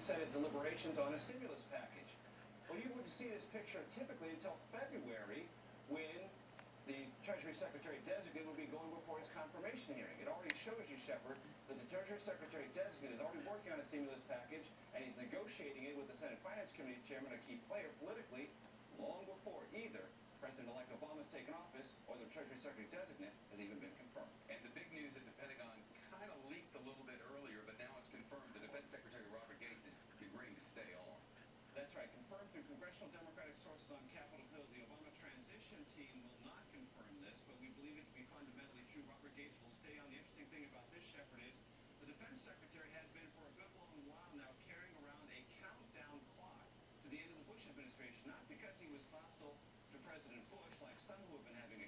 Senate deliberations on a stimulus package. Well, you wouldn't see this picture typically until February, when the Treasury Secretary-designate will be going before his confirmation hearing. It already shows you, Shepard, that the Treasury Secretary-designate is already working on a stimulus package, and he's negotiating it with the Senate Finance Committee chairman, a key player politically, long before either President-elect Obama's taken office or the Treasury Secretary-designate has even been confirmed. And the big news at the Pentagon kind of leaked a little bit earlier, but now it's confirmed. The Defense Secretary Robert Gates is agreeing to stay on. That's right. Confirmed through congressional Democratic sources on Capitol Hill. The Obama transition team will not confirm this, but we believe it to be fundamentally true. Robert Gates will stay on. The interesting thing about this, Shepard, is the Defense Secretary has been for a good long while now carrying around a countdown clock to the end of the Bush administration, not because he was hostile to President Bush, like some who have been having a